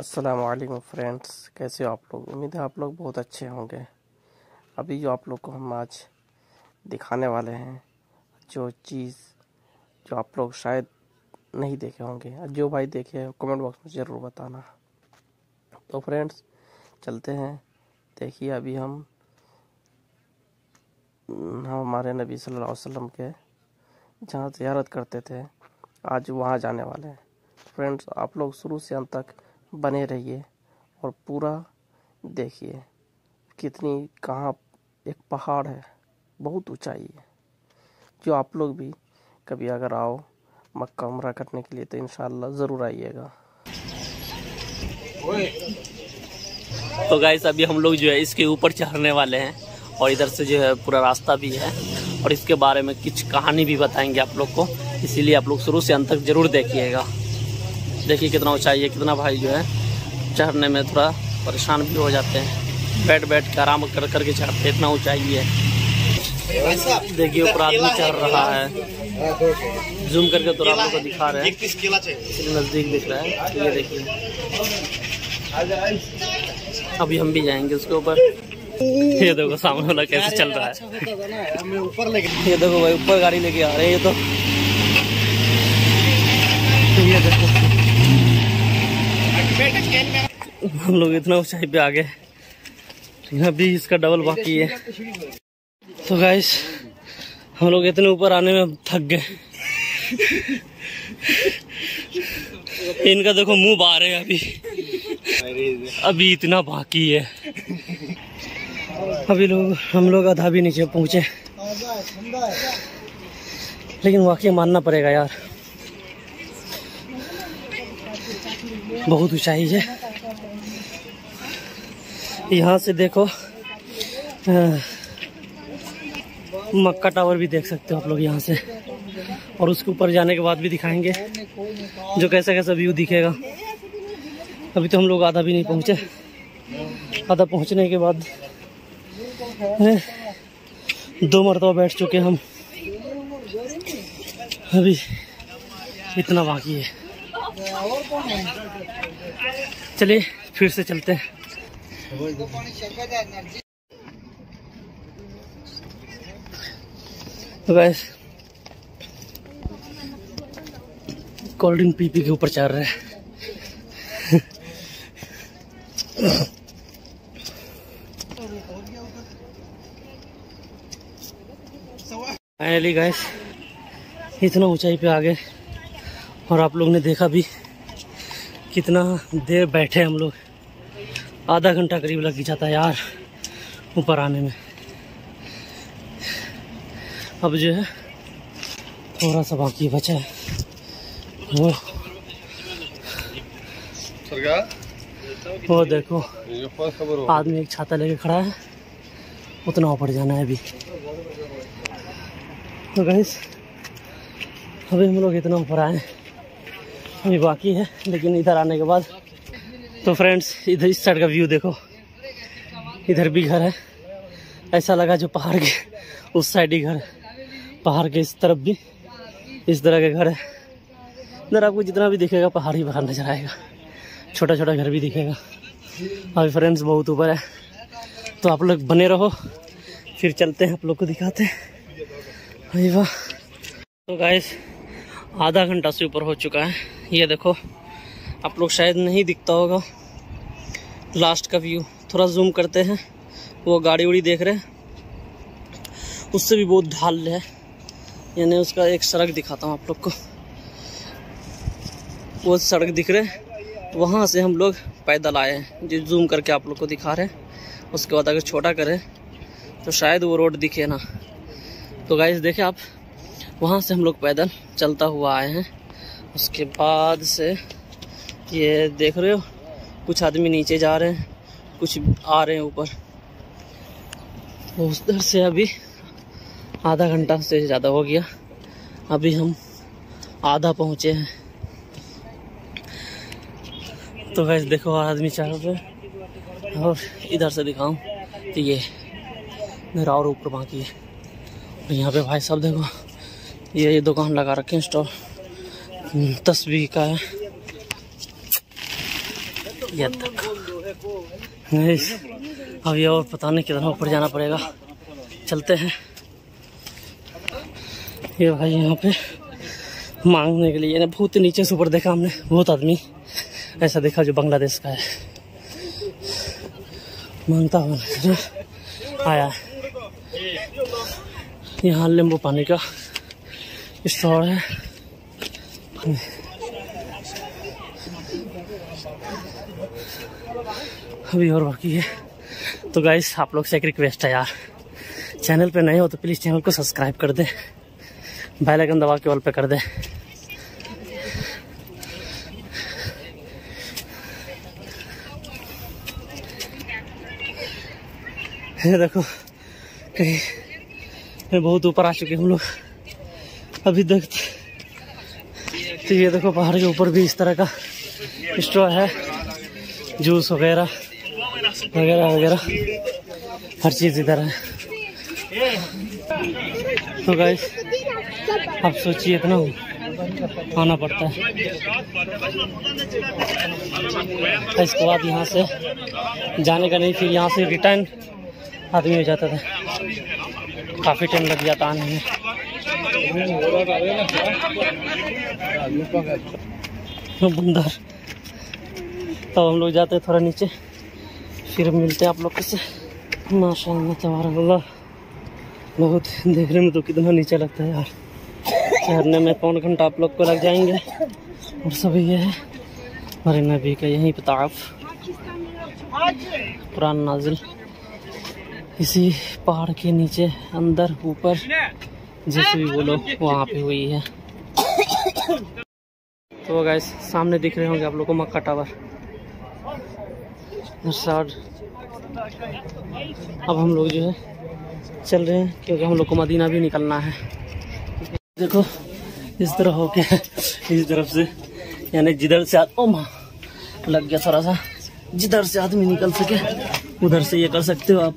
अस्सलामुअलैकुम फ्रेंड्स, कैसे हो आप लोग। उम्मीद है आप लोग बहुत अच्छे होंगे। अभी जो आप लोग को हम आज दिखाने वाले हैं जो चीज़ जो आप लोग शायद नहीं देखे होंगे, जो भाई देखे कमेंट बॉक्स में ज़रूर बताना। तो फ्रेंड्स चलते हैं। देखिए अभी हम हमारे नबी सल्लल्लाहु अलैहि वसल्लम के जहाँ ज़ियारत करते थे आज वहाँ जाने वाले हैं। फ्रेंड्स आप लोग शुरू से अंत तक बने रहिए और पूरा देखिए कितनी कहाँ एक पहाड़ है, बहुत ऊंचाई है, जो आप लोग भी कभी अगर आओ मक्का उम्रा करने के लिए तो इंशाअल्लाह ज़रूर आइएगा। तो गाइस अभी हम लोग जो है इसके ऊपर चढ़ने वाले हैं और इधर से जो है पूरा रास्ता भी है और इसके बारे में कुछ कहानी भी बताएंगे आप लोग को, इसीलिए आप लोग शुरू से अंत तक जरूर देखिएगा। देखिए कितना ऊंचाई है, कितना भाई जो है चढ़ने में थोड़ा परेशान भी हो जाते हैं, बैठ बैठ के आराम कर करके चढ़ते, इतना ऊंचाई है। देखिए ऊपर आदमी चढ़ रहा है, जूम करके तो आप लोग को दिखा रहे हैं, नजदीक दिख रहा है। ये देखिए अभी हम भी जाएंगे उसके ऊपर। ये देखो सामने वाला कैसे चल रहा है, ये देखो भाई ऊपर गाड़ी लेके आ रहे हैं। ये देखो हम लोग इतना ऊंचाई पे आ गए, अभी इसका डबल बाकी है। तो गाइस हम लोग इतने ऊपर आने में थक गए। इनका देखो मुंह बाहर है, अभी इतना बाकी है। अभी हम लोग आधा भी नीचे पहुंचे, लेकिन वाकई मानना पड़ेगा यार, बहुत ऊंचाई है। यहाँ से देखो मक्का टावर भी देख सकते हो आप लोग यहाँ से, और उसके ऊपर जाने के बाद भी दिखाएंगे जो कैसा कैसा व्यू दिखेगा। अभी तो हम लोग आधा भी नहीं पहुँचे, आधा पहुँचने के बाद 2 मरतबा बैठ चुके हम, अभी इतना बाकी है। चलिए फिर से चलते हैं। तो गाइस कोल्ड ड्रिंक पी के ऊपर चढ़ रहे हैं। फाइनली गाइस इतना ऊंचाई पे आ गए और आप लोग ने देखा भी कितना देर बैठे हम लोग, आधा घंटा करीब लग जाता है यार ऊपर आने में। अब जो है थोड़ा सा बाकी बचा है, वो देखो आदमी एक छाता लेके खड़ा है, उतना ऊपर जाना है अभी। तो गाइस अभी हम लोग इतना ऊपर आए, अभी बाकी है, लेकिन इधर आने के बाद तो फ्रेंड्स इधर इस साइड का व्यू देखो, इधर भी घर है, ऐसा लगा जो पहाड़ के उस साइड ही घर है, पहाड़ के इस तरफ भी इस तरह के घर है। इधर आपको जितना भी दिखेगा पहाड़ ही पहाड़ नजर आएगा, छोटा छोटा घर भी दिखेगा। अभी फ्रेंड्स बहुत ऊपर है, तो आप लोग बने रहो, फिर चलते हैं आप लोग को दिखाते हैं। अरे वाह। तो गाइस आधा घंटा से ऊपर हो चुका है, ये देखो आप लोग शायद नहीं दिखता होगा लास्ट का व्यू, थोड़ा जूम करते हैं। वो गाड़ी उड़ी देख रहे हैं, उससे भी बहुत ढाल है, यानी उसका एक सड़क दिखाता हूँ आप लोग को। वो सड़क दिख रहे हैं, वहाँ से हम लोग पैदल आए हैं, जो जूम करके आप लोग को दिखा रहे हैं। उसके बाद अगर छोटा करें तो शायद वो रोड दिखे ना। तो गाइस देखे आप, वहाँ से हम लोग पैदल चलता हुआ आए हैं। उसके बाद से ये देख रहे हो कुछ आदमी नीचे जा रहे हैं, कुछ आ रहे हैं ऊपर। उधर से अभी आधा घंटा से ज़्यादा हो गया, अभी हम आधा पहुँचे हैं। तो गाइस देखो आदमी चारों पे, और इधर से दिखाऊं तो ये मेरा और ऊपर बाकी है। यहाँ पे भाई साहब देखो ये दुकान लगा रखे हैं, स्टॉल तस्वीर का है। ये देखो गाइस, अभी और पता नहीं कितना ऊपर जाना पड़ेगा। चलते हैं। ये भाई यहाँ पे मांगने के लिए ना बहुत नीचे से ऊपर देखा हमने, बहुत आदमी ऐसा देखा जो बांग्लादेश का है, मांगता हुआ आया है। यहाँ नींबू पानी का स्टोर है। अभी और बाकी है। तो गाइस, आप लोग से एक रिक्वेस्ट है यार, चैनल पे नए हो तो प्लीज़ चैनल को सब्सक्राइब कर दे, बेल आइकन दबा के ऑल पे कर दे। ये देखो कहीं बहुत ऊपर आ चुके हम लोग अभी देखते। तो ये देखो पहाड़ के ऊपर भी इस तरह का स्टोर है, जूस वगैरह वगैरह वगैरह हर चीज़ इधर है। तो गाइस, आप सोचिए इतना आना पड़ता है। इसके बाद यहाँ से जाने का नहीं, फिर यहाँ से रिटर्न आदमी हो जाता था, काफ़ी टाइम लग जाता आने में। बंदर। तो हम लोग जाते हैं थोड़ा नीचे, फिर मिलते हैं आप लोग से। माशाअल्लाह तबारकल्लाह, बहुत देखने में तो कितना नीचे लगता है यार। चढ़ने में पौन घंटा आप लोग को लग जाएंगे। और सभी ये है हमारे नबी का यहीं पे ताफ कुरान नाजिल इसी पहाड़ के नीचे अंदर ऊपर जैसे भी बोलो वहाँ पे हुई है। तो गाइस, सामने दिख रहे होंगे आप लोग को मक्का टावर। अब हम लोग जो है चल रहे हैं, क्योंकि हम लोग को मदीना भी निकलना है। देखो इस तरह होके इस तरफ से, यानी जिधर से लग गया थोड़ा सा, जिधर से आदमी निकल सके उधर से ये कर सकते हो आप।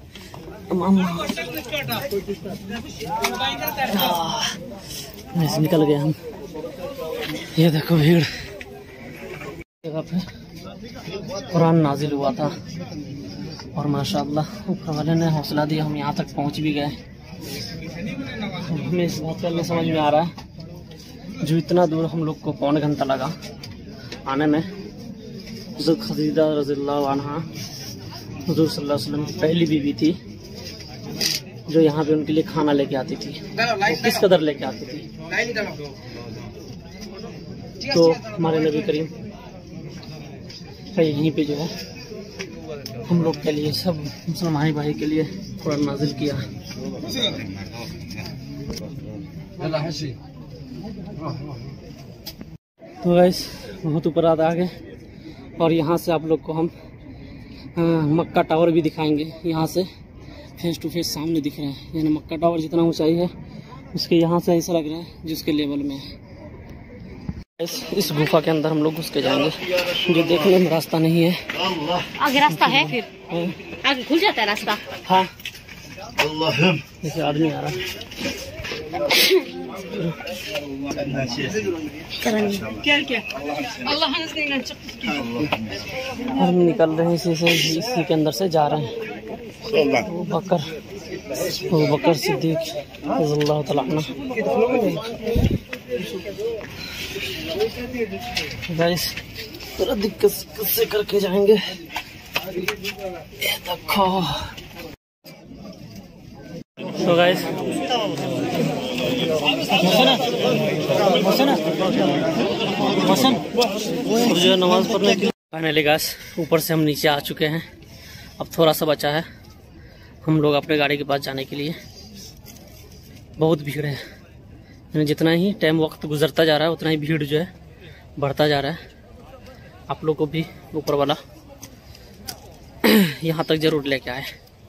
निकल गए हम। ये देखो भीड़, जगह पे कुरान नाजिल हुआ था और माशाअल्लाह ऊपर वाले ने हौसला दिया, हम यहाँ तक पहुँच भी गए। हमें इस बात का समझ में आ रहा है, जो इतना दूर हम लोग को पौन घंटा लगा आने में, हज़रत खदीजा रज़ियल्लाहु अन्हा हुज़ूर सल्लल्लाहु अलैहि वसल्लम की पहली बीवी थी, जो यहाँ पे उनके लिए खाना लेके आती थी। किस कदर लेके आती थी, तो हमारे नबी करीम यहीं पे जो है हम लोग के लिए, सब मुसलमान भाई के लिए कुरान नाजिल किया। तो गाइस, बहुत ऊपर आ गए और यहाँ से आप लोग को हम मक्का टावर भी दिखाएंगे। यहाँ से फेस टू फेस सामने दिख रहा है, यानी मक्का टावर जितना ऊंचाई है उसके यहाँ से ऐसा लग रहा है जिसके लेवल में है। इस गुफा के अंदर हम लोग घुस के जाएंगे, जो देखने में रास्ता नहीं है। आगे रास्ता है, फिर आगे खुल जाता है रास्ता। हाँ, जैसे आदमी आ रहा है। हम निकल रहे हैं इसी के अंदर से जा रहे हैं। वो बकर सिद्दीक रज़ियल्लाहु तआला अन्हु। गाइस, थोड़ा दिक्कत से करके जाएंगे। ये देखो। तो गाइस, अब जो है नमाज पढ़ने के फाइनली गाइस ऊपर से हम नीचे आ चुके हैं। अब थोड़ा सा बचा है हम लोग अपने गाड़ी के पास जाने के लिए। बहुत भीड़ है, यानी जितना ही टाइम वक्त गुजरता जा रहा है उतना ही भीड़ जो है बढ़ता जा रहा है। आप लोग को भी ऊपर वाला यहाँ तक जरूर लेके आए।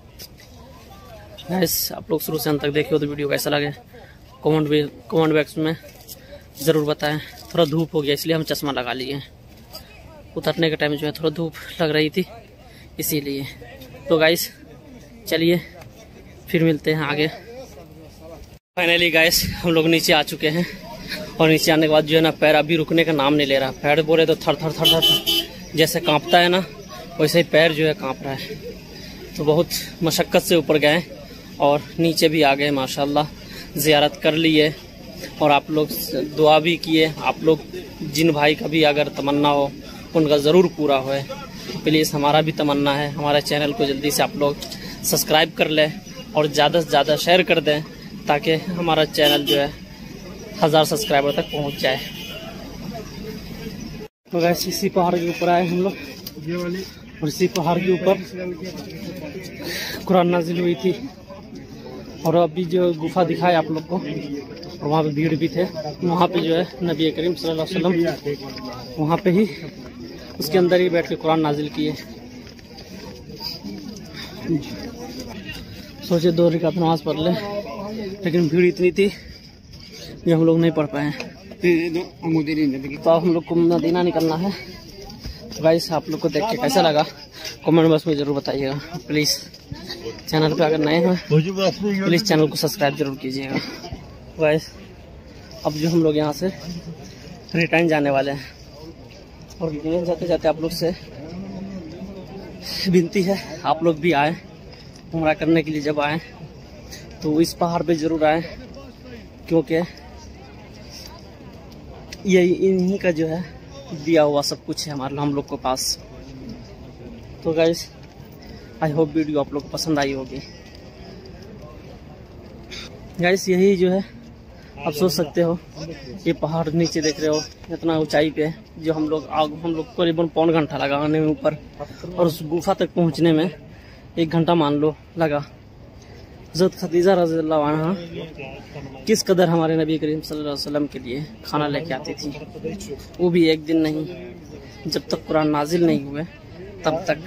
गाइस, आप लोग शुरू से अंत तक देखे हो तो वीडियो कैसा लगे कमेंट बॉक्स में ज़रूर बताएं। थोड़ा धूप हो गया इसलिए हम चश्मा लगा लिए हैं, उतरने के टाइम जो है थोड़ा धूप लग रही थी इसीलिए। तो गाइस चलिए फिर मिलते हैं आगे। फाइनली गाइस हम लोग नीचे आ चुके हैं और नीचे आने के बाद जो है ना पैर अभी रुकने का नाम नहीं ले रहा। पैर बोले तो थर थर थर थर जैसे कांपता है ना वैसे ही पैर जो है कांप रहा है। तो बहुत मशक्क़त से ऊपर गए और नीचे भी आ गए माशाल्लाह, ज़ियारत कर लिए और आप लोग दुआ भी किए। आप लोग जिन भाई का भी अगर तमन्ना हो उनका ज़रूर पूरा होए। प्लीज़ हमारा भी तमन्ना है, हमारे चैनल को जल्दी से आप लोग सब्सक्राइब कर लें और ज़्यादा से ज़्यादा शेयर कर दें ताकि हमारा चैनल जो है 1000 सब्सक्राइबर तक पहुंच जाए। तो वैसे इसी पहाड़ के ऊपर आए हम लोग और इसी पहाड़ के ऊपर कुरान नाजिल हुई थी। और अभी जो गुफा दिखाए आप लोग को, और वहाँ पे भीड़ भी थे। वहाँ पे जो है नबी करीम सल्लल्लाहु अलैहि वसल्लम वहाँ पे ही उसके अंदर ही बैठ के कुरान नाजिल किए। सोचे 2 रकात नमाज पढ़ ले, लेकिन भीड़ इतनी थी कि हम लोग नहीं पढ़ पाए। तो अब हम लोग को मदीना निकलना है। तो गाइस आप लोग को देख के कैसा लगा कमेंट बॉक्स में ज़रूर बताइएगा। प्लीज़ चैनल पे अगर नए हैं प्लीज़ चैनल को सब्सक्राइब जरूर कीजिएगा। गाइस अब जो हम लोग यहाँ से रिटर्न जाने वाले हैं और रिटर्न जाते जाते आप लोग से विनती है आप लोग भी आए उम्रा करने के लिए। जब आए तो इस पहाड़ पे ज़रूर आए क्योंकि ये इन्हीं का जो है दिया हुआ सब कुछ है हमारे हम लोग के पास। तो गाइस आई होप वीडियो आप लोग को पसंद आई होगी। गाइस यही जो है आप सोच सकते हो ये पहाड़ नीचे देख रहे हो इतना ऊंचाई पे जो हम लोग करीबन पौन घंटा लगा आने में ऊपर, और उस गुफा तक पहुंचने में 1 घंटा मान लो लगा। हज़रत खदीजा रज़ियल्लाहु अन्हा किस कदर हमारे नबी करीम सल्लल्लाहु अलैहि वसल्लम के लिए खाना लेके आती थी, वो भी एक दिन नहीं, जब तक कुरान नाजिल नहीं हुए तब तक।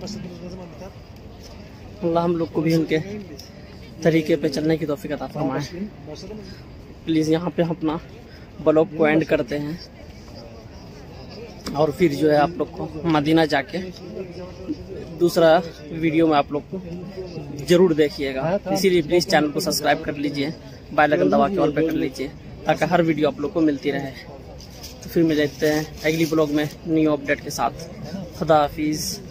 अल्लाह हम लोग को भी उनके तरीके पे चलने की तौफीक अता फरमाए। प्लीज़ यहाँ पे हम अपना ब्लॉग को एंड करते हैं और फिर जो है आप लोग को मदीना जाके दूसरा वीडियो में आप लोग को ज़रूर देखिएगा। इसीलिए प्लीज़ चैनल को सब्सक्राइब कर लीजिए, बेल आइकन दबा के ऑल पे कर लीजिए ताकि हर वीडियो आप लोग को मिलती रहे। तो फिर मिलते हैं अगली ब्लॉग में न्यू अपडेट के साथ। खुदा हाफिज़।